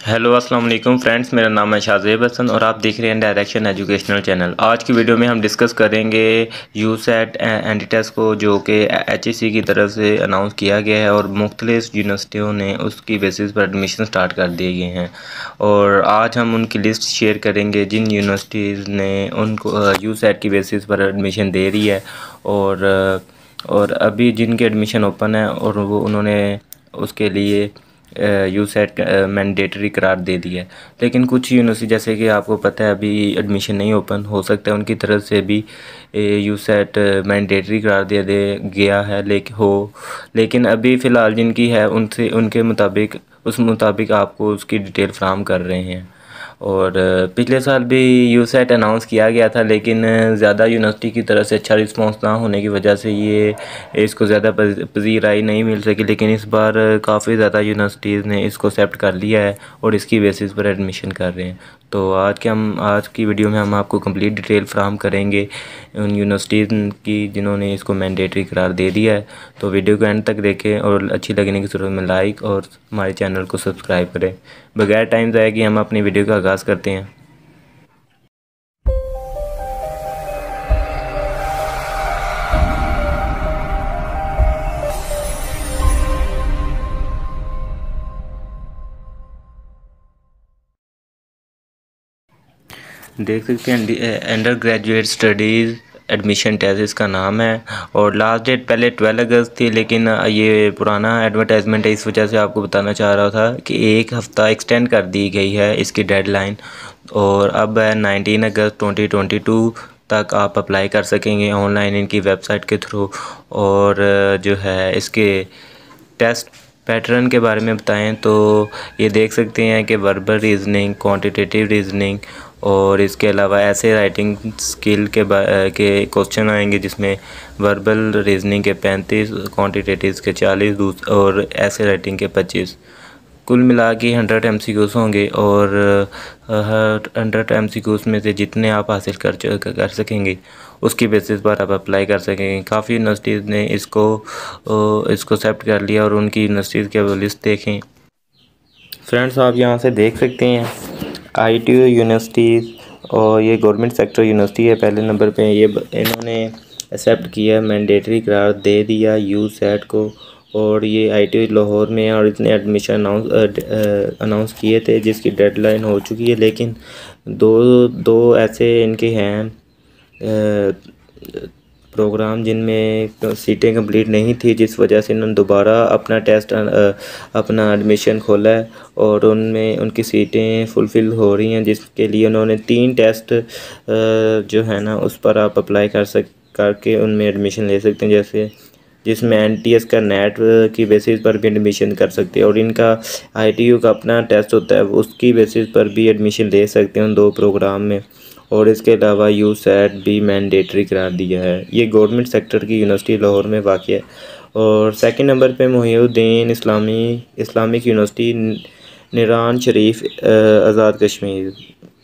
Hello अस्सलाम वालेकुम friends, मेरा नाम है शाहज़ेब हसन और आप देख रहे हैं डायरेक्शन एजुकेशनल चैनल। आज की वीडियो में हम डिस्कस करेंगे यूसेट एंटीटेस्ट को, जो कि एचईसी की तरफ से अनाउंस किया गया है और मुख्तलिफ यूनिवर्सिटियों ने उसकी बेसिस पर एडमिशन स्टार्ट कर दिए गए हैं। और आज हम उनकी लिस्ट शेयर करेंगे जिन यूनिवर्सिटीज़ ने उनको यूसेट की बेसिस पर एडमिशन दे रही है और अभी जिनके एडमिशन ओपन है और वो उन्होंने उसके लिए यूसेट मैंडेटरी करार दे दिया है। लेकिन कुछ यूनिवर्सिटी, जैसे कि आपको पता है, अभी एडमिशन नहीं ओपन हो सकता है, उनकी तरफ से भी यूसेट मैंडेटरी करार दे गया है। लेकिन अभी फ़िलहाल जिनकी है उनसे उनके मुताबिक उस मुताबिक आपको उसकी डिटेल फ्राहम कर रहे हैं। और पिछले साल भी यूसेट अनाउंस किया गया था, लेकिन ज़्यादा यूनिवर्सिटी की तरफ से अच्छा रिस्पांस ना होने की वजह से ये इसको ज़्यादा पजीराई नहीं मिल सकी। लेकिन इस बार काफ़ी ज़्यादा यूनिवर्सिटीज़ ने इसको एक्सेप्ट कर लिया है और इसकी बेसिस पर एडमिशन कर रहे हैं। तो आज की वीडियो में हम आपको कंप्लीट डिटेल फ्राहम करेंगे उन यूनिवर्सिटीज़ की जिन्होंने इसको मैंडेटरी करार दे दिया है। तो वीडियो को एंड तक देखें और अच्छी लगने की सूरत में लाइक और हमारे चैनल को सब्सक्राइब करें। बगैर टाइम ज़ाया कि हम अपनी वीडियो का आगाज़ करते हैं। देख सकते हैं undergraduate studies admission test इसका नाम है और लास्ट डेट पहले 12 अगस्त थी, लेकिन ये पुराना एडवर्टाइजमेंट है, इस वजह से आपको बताना चाह रहा था कि एक हफ़्ता एक्सटेंड कर दी गई है इसकी डेडलाइन। और अब है 19 अगस्त 2022 तक आप अप्लाई कर सकेंगे ऑनलाइन इनकी वेबसाइट के थ्रू। और जो है इसके टेस्ट पैटर्न के बारे में बताएं तो ये देख सकते हैं कि वर्बल रीजनिंग, क्वांटिटेटिव रीजनिंग और इसके अलावा ऐसे राइटिंग स्किल के क्वेश्चन आएंगे, जिसमें वर्बल रीजनिंग के 35, क्वांटिटेटिव के 40 और ऐसे राइटिंग के 25। कुल मिला के 100 MCQs होंगे और हर 100 MCQs में से जितने आप हासिल कर सकेंगे उसकी बेसिस पर आप अप्लाई कर सकेंगे। काफ़ी यूनिवर्सिटीज़ ने इसको एक्सेप्ट कर लिया और उनकी यूनिवर्सिटीज़ की वो लिस्ट देखें। फ्रेंड्स, आप यहाँ से देख सकते हैं ITU यूनिवर्सिटीज़ और ये गवर्नमेंट सेक्टर यूनिवर्सिटी है पहले नंबर पे। ये इन्होंने एक्सेप्ट किया, मैंडेटरी करार दे दिया यूसेट को। और ये ITU लाहौर में है और इसने एडमिशन अनाउंस किए थे जिसकी डेडलाइन हो चुकी है। लेकिन दो ऐसे इनके हैं प्रोग्राम जिनमें सीटें कंप्लीट नहीं थी, जिस वजह से इन्होंने दोबारा अपना एडमिशन खोला है और उनमें उनकी सीटें फुलफ़िल हो रही हैं, जिसके लिए उन्होंने 3 टेस्ट जो है ना उस पर आप अप्लाई करके उनमें एडमिशन ले सकते हैं। जैसे जिसमें NTS का नेट की बेसिस पर भी एडमिशन कर सकते हैं और इनका ITU का अपना टेस्ट होता है, उसकी बेसिस पर भी एडमिशन ले सकते हैं उन 2 प्रोग्राम में। और इसके अलावा यूसेट भी मैंडेटरी करार दिया है। ये गवर्नमेंट सेक्टर की यूनिवर्सिटी लाहौर में वाक़ है। और सेकंड नंबर पे Mohiuddin Islamic university Nerian Sharif Azad Kashmir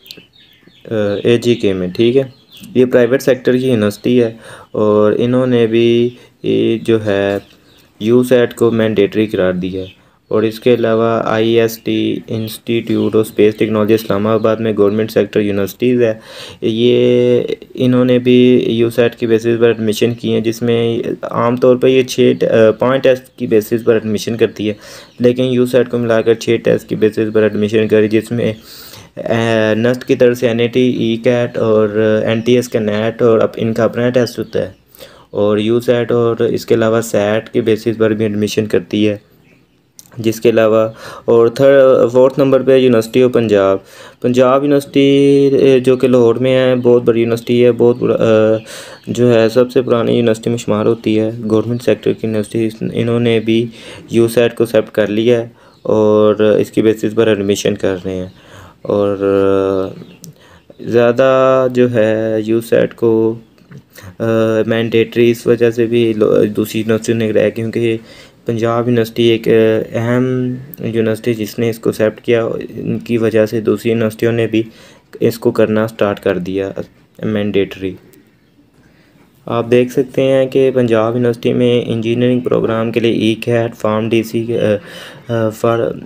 AGK में, ठीक है। ये प्राइवेट सेक्टर की यूनिवर्सिटी है और इन्होंने भी जो है यूसेट को मैंडेटरी करार दिया है। और इसके अलावा IST institute of space technology Islamabad में गवर्नमेंट सेक्टर यूनिवर्सिटीज़ है। ये इन्होंने भी यूसेट की बेसिस पर एडमिशन किए हैं, जिसमें आमतौर पर ये 5 टेस्ट की बेसिस पर एडमिशन करती है, लेकिन यूसेट को मिलाकर 6 टेस्ट की बेसिस पर एडमिशन करी, जिसमें नस्ट की तरफ से NAT, ECAT और NTS का नेट और इनका अपना टेस्ट होता है। और यूसेट और इसके अलावा सेट की बेसिस पर भी एडमिशन करती है। जिसके अलावा और फोर्थ नंबर पे यूनिवर्सिटी ऑफ पंजाब यूनिवर्सिटी जो कि लाहौर में है, बहुत बड़ी यूनिवर्सिटी है, जो है सबसे पुरानी यूनिवर्सिटी में शुमार होती है, गवर्नमेंट सेक्टर की यूनिवर्सिटी। इन्होंने भी यूसेट को एक्सेप्ट कर लिया है और इसकी बेसिस पर एडमिशन कर रहे हैं। और ज़्यादा जो है यूसेट को मैंडेटरी इस वजह से भी दूसरी यूनिवर्सिटी ने कराया, क्योंकि पंजाब यूनिवर्सिटी एक अहम यूनिवर्सिटी जिसने इसको एक्सेप्ट किया, इनकी वजह से दूसरी यूनिवर्सिटियों ने भी इसको करना स्टार्ट कर दिया मैंडेटरी। आप देख सकते हैं कि पंजाब यूनिवर्सिटी में इंजीनियरिंग प्रोग्राम के लिए ECAT, फॉर्म DC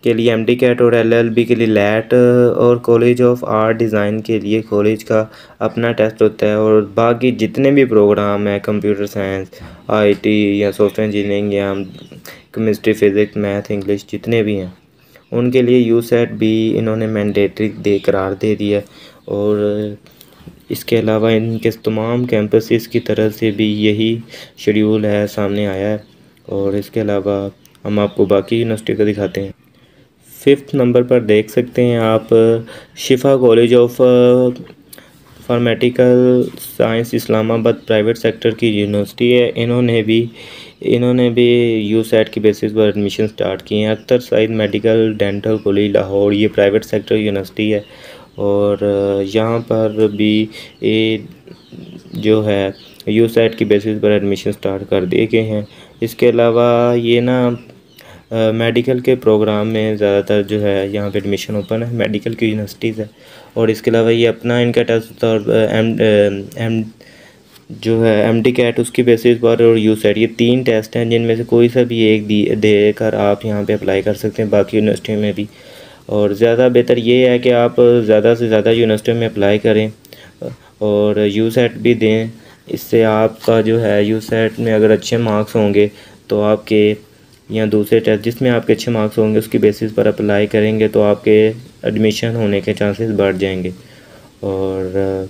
के लिए MD-CAT और LLB के लिए लैट और कॉलेज ऑफ आर्ट डिज़ाइन के लिए कॉलेज का अपना टेस्ट होता है। और बाकी जितने भी प्रोग्राम हैं कंप्यूटर साइंस, IT या सॉफ्टवेयर इंजीनियरिंग या केमिस्ट्री, फिज़िक्स, मैथ, इंग्लिश जितने भी हैं उनके लिए USET भी इन्होंने मैंडेटरी करार दे दिया। और इसके अलावा इनके तमाम कैंपसेस की तरफ से भी यही शेड्यूल है सामने आया है। और इसके अलावा हम आपको बाकी यूनिवर्सिटी को दिखाते हैं। 5th नंबर पर देख सकते हैं आप Shifa college of pharmaceutical science Islamabad private sector की यूनिवर्सिटी है। इन्होंने भी USET की बेसिस पर एडमिशन स्टार्ट किए हैं। Akhtar Saeed medical dental college Lahore, ये प्राइवेट सेक्टर यूनिवर्सिटी है। और यहाँ पर भी जो है USET की बेसिस पर एडमिशन स्टार्ट कर दिए गए हैं। इसके अलावा ये ना मेडिकल के प्रोग्राम में ज़्यादातर जो है यहाँ पे एडमिशन ओपन है, मेडिकल की यूनिवर्सिटीज़ है। और इसके अलावा ये अपना इनका टेस्ट और जो है MD-CAT उसकी बेसिस पर और USET, ये 3 टेस्ट हैं जिनमें से कोई सा भी एक देकर आप यहाँ पे अप्लाई कर सकते हैं बाकी यूनिवर्सिटी में भी। और ज़्यादा बेहतर ये है कि आप ज़्यादा से ज़्यादा यूनिवर्सिटी में अप्लाई करें और USET भी दें। इससे आपका जो है USET में अगर अच्छे मार्क्स होंगे तो आपके या दूसरे टेस्ट जिसमें आपके अच्छे मार्क्स होंगे उसकी बेसिस पर अप्लाई करेंगे तो आपके एडमिशन होने के चांसेस बढ़ जाएंगे। और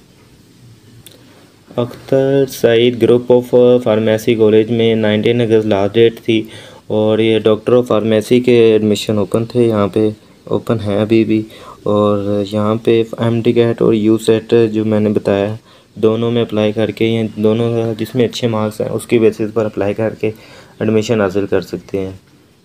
Akhtar Saeed group of pharmacy college में 19 अगस्त लास्ट डेट थी और ये डॉक्टर ऑफ फार्मेसी के एडमिशन ओपन थे, यहाँ पे ओपन है अभी भी। और यहाँ पे MD-CAT और USET जो मैंने बताया दोनों में अप्लाई करके, ये दोनों जिसमें अच्छे मार्क्स हैं उसकी बेसिस पर अप्लाई करके एडमिशन हासिल कर सकते हैं।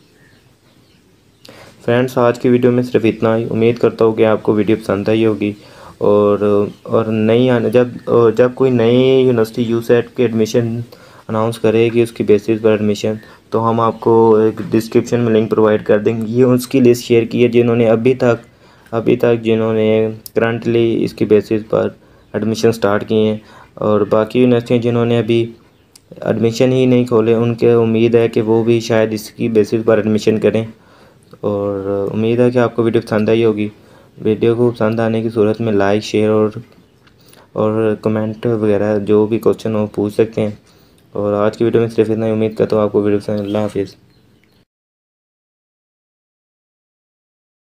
फ्रेंड्स, आज की वीडियो में सिर्फ इतना ही। उम्मीद करता हूँ कि आपको वीडियो पसंद आई होगी। और नई आने जब कोई नई यूनिवर्सिटी USET के एडमिशन अनाउंस करेगी उसकी बेसिस पर एडमिशन, तो हम आपको एक डिस्क्रिप्शन में लिंक प्रोवाइड कर देंगे। ये उसकी लिस्ट शेयर की है जिन्होंने अभी तक जिन्होंने करंटली इसकी बेसिस पर एडमिशन स्टार्ट किए हैं। और बाकी यूनिवर्सिटियाँ जिन्होंने अभी एडमिशन ही नहीं खोले, उनके उम्मीद है कि वो भी शायद इसकी बेसिस पर एडमिशन करें। और उम्मीद है कि आपको वीडियो पसंद आई होगी। वीडियो को पसंद आने की सूरत में लाइक, शेयर और कमेंट वगैरह जो भी क्वेश्चन हो पूछ सकते हैं। और आज की वीडियो में सिर्फ इतना ही। उम्मीद करता हूँ आपको वीडियो पसंद। अल्लाह हाफिज़।